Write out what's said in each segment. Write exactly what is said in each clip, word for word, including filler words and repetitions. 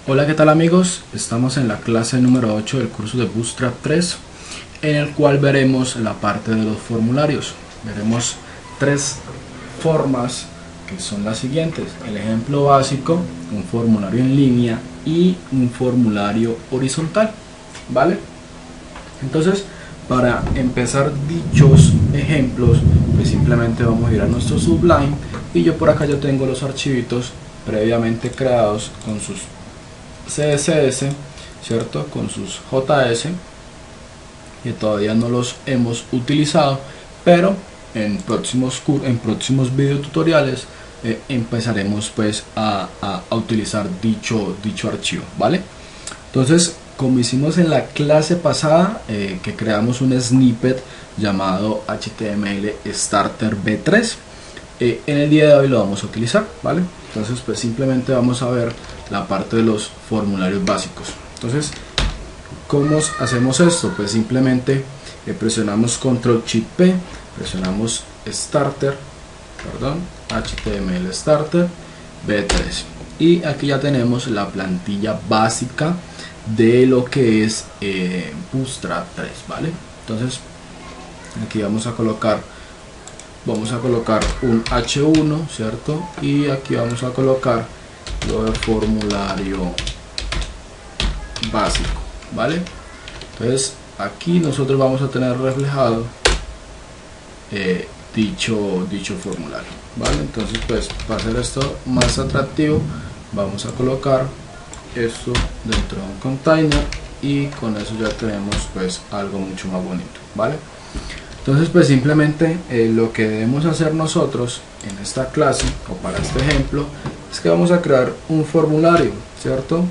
Hola, ¿qué tal amigos? Estamos en la clase número ocho del curso de Bootstrap tres, en el cual veremos la parte de los formularios. Veremos tres formas que son las siguientes: el ejemplo básico, un formulario en línea y un formulario horizontal, ¿vale? Entonces, para empezar dichos ejemplos, pues simplemente vamos a ir a nuestro Sublime, y yo por acá ya tengo los archivitos previamente creados con sus C S S, ¿cierto? Con sus J S, que todavía no los hemos utilizado, pero en próximos en próximos videotutoriales eh, empezaremos pues a, a, a utilizar dicho, dicho archivo, ¿vale? Entonces, como hicimos en la clase pasada, eh, que creamos un snippet llamado H T M L Starter V tres, eh, en el día de hoy lo vamos a utilizar, ¿vale? Entonces, pues simplemente vamos a ver la parte de los formularios básicos. Entonces, ¿cómo hacemos esto? Pues simplemente eh, presionamos control shift P, presionamos Starter, perdón, H T M L Starter V tres, y aquí ya tenemos la plantilla básica de lo que es eh, Bootstrap tres, ¿vale? Entonces, aquí vamos a colocar vamos a colocar un H uno, ¿cierto? Y aquí vamos a colocar lo de formulario básico, ¿vale? Entonces aquí nosotros vamos a tener reflejado eh, dicho, dicho formulario, ¿vale? Entonces, pues para hacer esto más atractivo, vamos a colocar esto dentro de un container, y con eso ya tenemos pues algo mucho más bonito, ¿vale? Entonces, pues simplemente eh, lo que debemos hacer nosotros en esta clase, o para este ejemplo, es que vamos a crear un formulario, ¿cierto?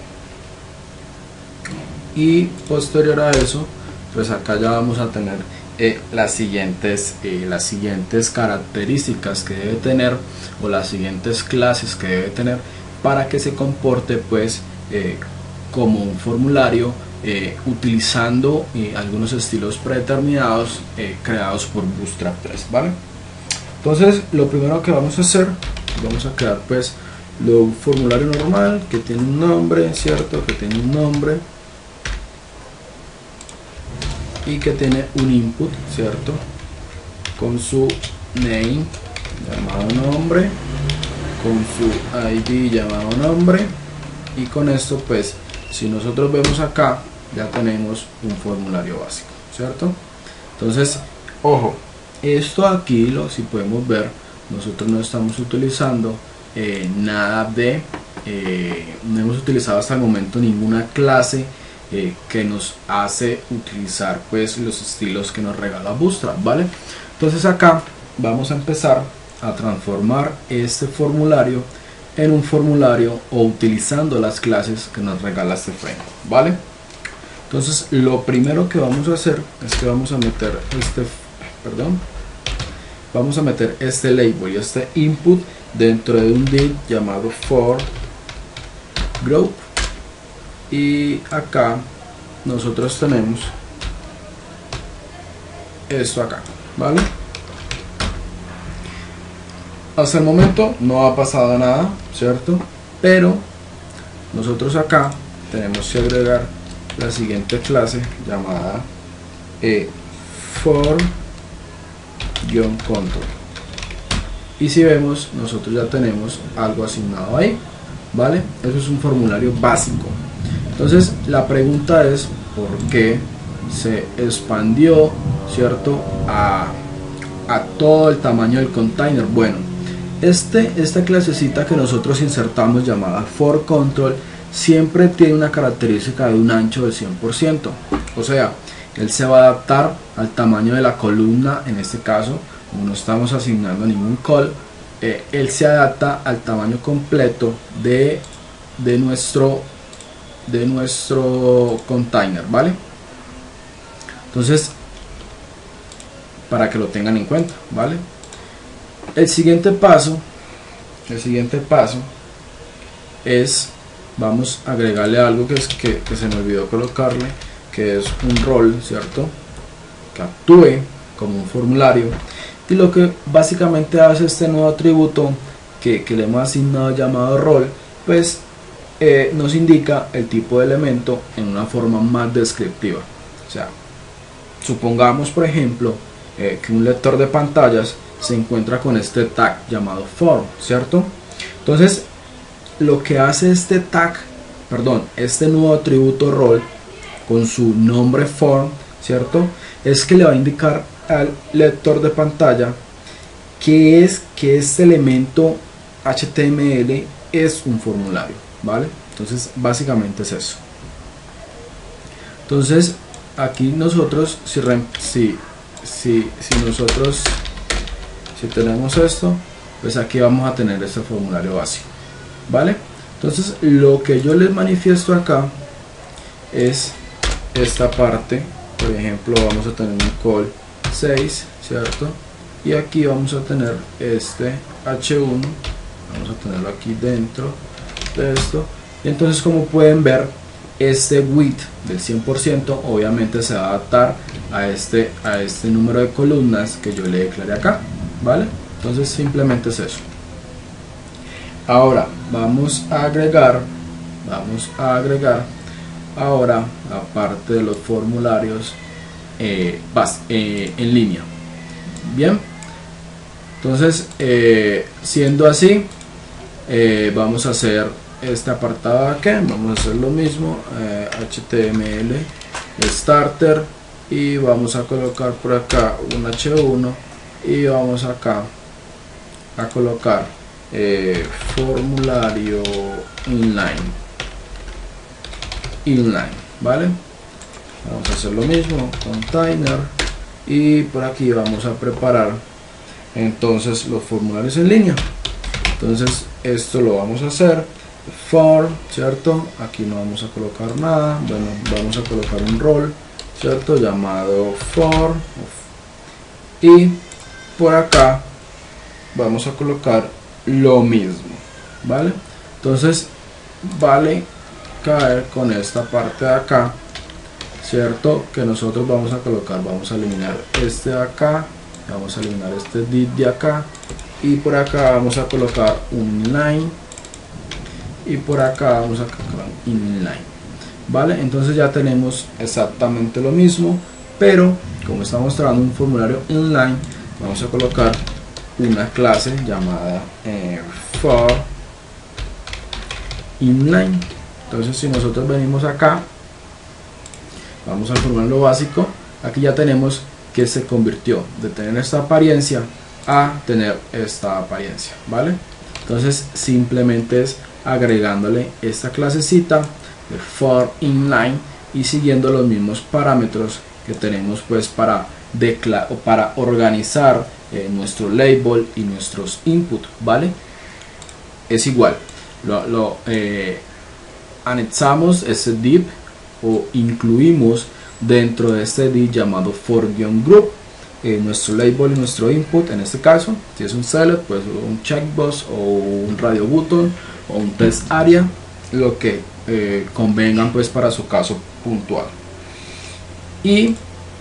Y posterior a eso, pues acá ya vamos a tener eh, las siguientes eh, las siguientes características que debe tener, o las siguientes clases que debe tener, para que se comporte pues eh, como un formulario, eh, utilizando eh, algunos estilos predeterminados eh, creados por Bootstrap tres, ¿vale? Entonces, lo primero que vamos a hacer, vamos a crear pues lo, un formulario normal que tiene un nombre, ¿cierto? Que tiene un nombre y que tiene un input, ¿cierto? Con su name llamado nombre, con su I D llamado nombre, y con esto pues si nosotros vemos acá ya tenemos un formulario básico, ¿cierto? Entonces, ojo, esto aquí, lo, si podemos ver, nosotros no estamos utilizando eh, nada de eh, no hemos utilizado hasta el momento ninguna clase eh, que nos hace utilizar pues los estilos que nos regala Bootstrap, ¿vale? Entonces acá vamos a empezar a transformar este formulario en un formulario, o utilizando las clases que nos regala este framework, ¿vale? Entonces, lo primero que vamos a hacer es que vamos a meter este perdón vamos a meter este label y este input dentro de un div llamado for group, y acá nosotros tenemos esto acá, ¿vale? Hasta el momento no ha pasado nada, ¿cierto? Pero nosotros acá tenemos que agregar la siguiente clase llamada eh, for-control, y si vemos, nosotros ya tenemos algo asignado ahí, ¿vale? Eso es un formulario básico. Entonces, la pregunta es ¿por qué se expandió, ¿cierto?, a, a todo el tamaño del container? Bueno, Este, esta clasecita que nosotros insertamos llamada for-control siempre tiene una característica de un ancho del cien por ciento, o sea, él se va a adaptar al tamaño de la columna. En este caso, como no estamos asignando ningún call, eh, él se adapta al tamaño completo de, de, nuestro, de nuestro container, ¿vale? Entonces, para que lo tengan en cuenta, ¿vale? El siguiente paso, el siguiente paso es, vamos a agregarle algo que, es, que, que se me olvidó colocarle, que es un rol, ¿cierto? Que actúe como un formulario, y lo que básicamente hace este nuevo atributo que, que le hemos asignado llamado rol, pues eh, nos indica el tipo de elemento en una forma más descriptiva. O sea, supongamos por ejemplo eh, que un lector de pantallas se encuentra con este tag llamado form, ¿cierto? Entonces lo que hace este tag, perdón, este nuevo atributo role con su nombre form, ¿cierto? Es que le va a indicar al lector de pantalla que es que este elemento H T M L es un formulario, ¿vale? Entonces básicamente es eso. Entonces aquí nosotros si, si, si, si nosotros si tenemos esto, pues aquí vamos a tener este formulario básico, ¿vale? Entonces lo que yo les manifiesto acá es esta parte. Por ejemplo, vamos a tener un call seis, ¿cierto? Y aquí vamos a tener este H uno, vamos a tenerlo aquí dentro de esto. Y entonces, como pueden ver, este width del cien por ciento obviamente se va a adaptar a este, a este número de columnas que yo le declaré acá, ¿vale? Entonces simplemente es eso. Ahora vamos a agregar, vamos a agregar ahora aparte de los formularios eh, vas, eh, en línea. Bien, entonces eh, siendo así, eh, vamos a hacer este apartado de aquí, vamos a hacer lo mismo, eh, H T M L starter, y vamos a colocar por acá un H uno y vamos acá a colocar eh, formulario inline inline, ¿vale? Vamos a hacer lo mismo, container, y por aquí vamos a preparar entonces los formularios en línea. Entonces esto lo vamos a hacer for, ¿cierto? Aquí no vamos a colocar nada, bueno, vamos a colocar un rol, ¿cierto? Llamado for, y por acá vamos a colocar lo mismo, ¿vale? Entonces vale caer con esta parte de acá, ¿cierto? Que nosotros vamos a colocar, vamos a eliminar este de acá, vamos a eliminar este div de acá, y por acá vamos a colocar un inline, y por acá vamos a colocar un inline, ¿vale? Entonces ya tenemos exactamente lo mismo, pero como está mostrando un formulario inline, vamos a colocar una clase llamada eh, for inline. Entonces si nosotros venimos acá, vamos al formulario básico, aquí ya tenemos que se convirtió de tener esta apariencia a tener esta apariencia, ¿vale? Entonces simplemente es agregándole esta clasecita de for inline y siguiendo los mismos parámetros que tenemos pues para, o para organizar eh, nuestro label y nuestros input, ¿vale? Es igual, lo, lo eh, anexamos ese div o incluimos dentro de este div llamado for-group eh, nuestro label y nuestro input. En este caso, si es un select, pues un checkbox o un radio button o un test area, lo que eh, convengan pues para su caso puntual. Y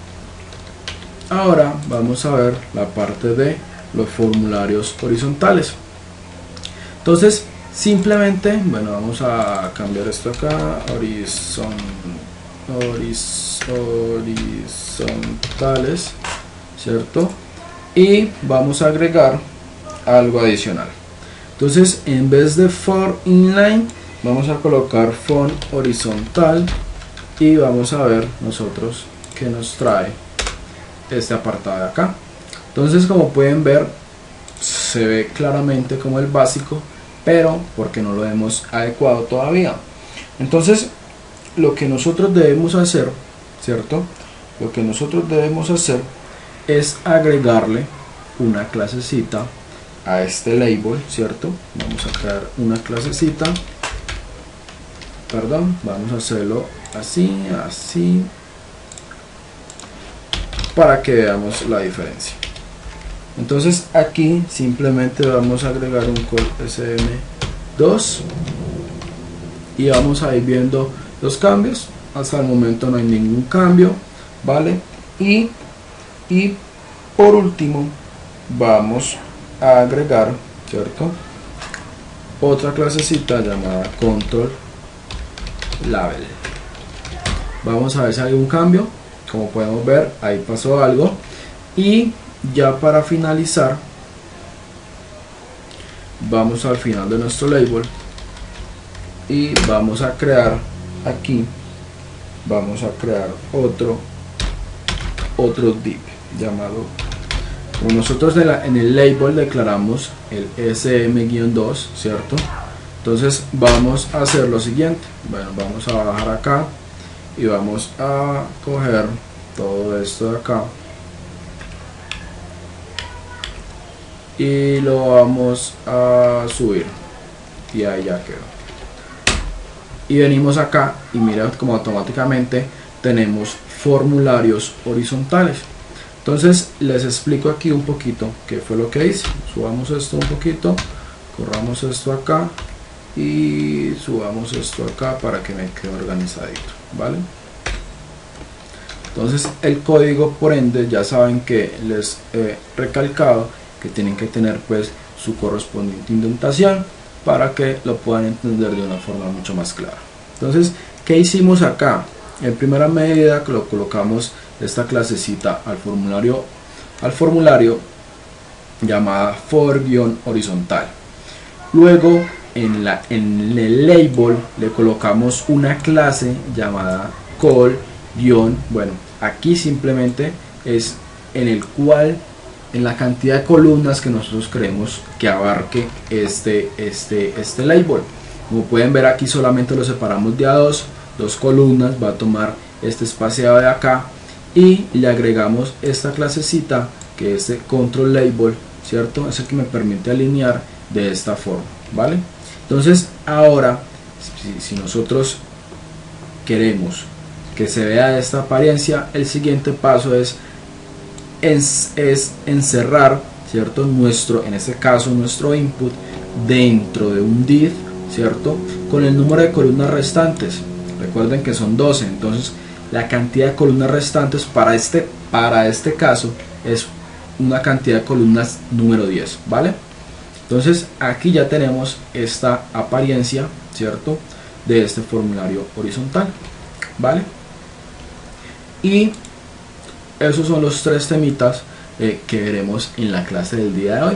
ahora vamos a ver la parte de los formularios horizontales. Entonces simplemente, bueno, vamos a cambiar esto acá, horizon, horiz, horizontales, ¿cierto? Y vamos a agregar algo adicional. Entonces en vez de for inline vamos a colocar font horizontal, y vamos a ver nosotros que nos trae este apartado de acá. Entonces, como pueden ver, se ve claramente como el básico, pero porque no lo hemos adecuado todavía. Entonces lo que nosotros debemos hacer, ¿cierto? Lo que nosotros debemos hacer es agregarle una clasecita a este label, ¿cierto? Vamos a crear una clasecita, perdón, vamos a hacerlo así, así, para que veamos la diferencia. Entonces aquí simplemente vamos a agregar un call S M dos y vamos a ir viendo los cambios. Hasta el momento no hay ningún cambio, ¿vale? Y, y por último vamos a agregar, ¿cierto?, otra clasecita llamada control label. Vamos a ver si hay un cambio. Como podemos ver, ahí pasó algo. Y ya para finalizar, vamos al final de nuestro label y vamos a crear aquí, vamos a crear otro otro div llamado, como nosotros de la, en el label declaramos el S M dos, cierto. Entonces vamos a hacer lo siguiente. Bueno, vamos a bajar acá y vamos a coger todo esto de acá y lo vamos a subir y ahí ya quedó. Y venimos acá y mira como automáticamente tenemos formularios horizontales. Entonces les explico aquí un poquito qué fue lo que hice. Subamos esto un poquito, corramos esto acá y subamos esto acá para que me quede organizadito, ¿vale? Entonces el código, por ende, ya saben que les he recalcado que tienen que tener pues su correspondiente indentación para que lo puedan entender de una forma mucho más clara. Entonces, ¿qué hicimos acá? En primera medida que lo colocamos esta clasecita al formulario al formulario llamada for-horizontal. Luego en, la, en el label le colocamos una clase llamada call guión, bueno, aquí simplemente es en el cual, en la cantidad de columnas que nosotros queremos que abarque este, este, este label. Como pueden ver aquí solamente lo separamos de a dos, dos columnas, va a tomar este espaciado de acá y le agregamos esta clasecita que es de control label, cierto, es el que me permite alinear de esta forma, ¿vale? Entonces ahora si, si nosotros queremos que se vea esta apariencia, el siguiente paso es es, es encerrar, cierto, nuestro, en este caso nuestro input dentro de un div, cierto, con el número de columnas restantes. Recuerden que son doce, entonces la cantidad de columnas restantes para este para este caso es una cantidad de columnas número diez, ¿vale? Entonces aquí ya tenemos esta apariencia, cierto, de este formulario horizontal, ¿vale? Y esos son los tres temitas eh, que veremos en la clase del día de hoy.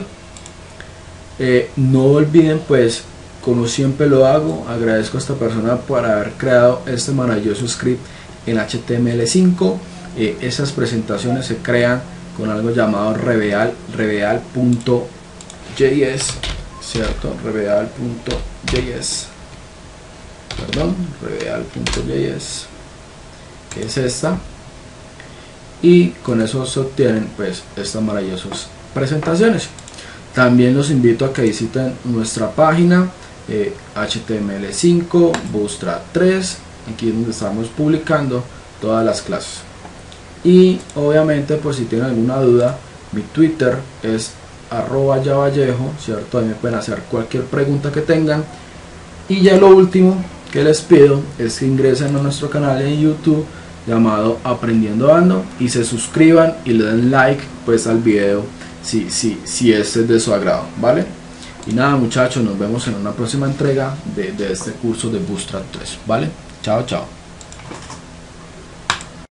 Eh, no olviden, pues, como siempre lo hago, agradezco a esta persona por haber creado este maravilloso script en H T M L cinco. Eh, esas presentaciones se crean con algo llamado reveal, reveal punto J S, cierto, reveal punto J S, perdón, reveal punto J S, que es esta. Y con eso se obtienen pues estas maravillosas presentaciones. También los invito a que visiten nuestra página eh, H T M L cinco Bootstrap tres, aquí es donde estamos publicando todas las clases. Y obviamente, por si tienen alguna duda, mi Twitter es arroba yavallejo, cierto, ahí me pueden hacer cualquier pregunta que tengan. Y ya lo último que les pido es que ingresen a nuestro canal en YouTube llamado Aprendiendo Ando y se suscriban y le den like pues al video si, si, si este es de su agrado, ¿vale? Y nada, muchachos, nos vemos en una próxima entrega de, de este curso de Bootstrap tres, ¿vale? Chao, chao.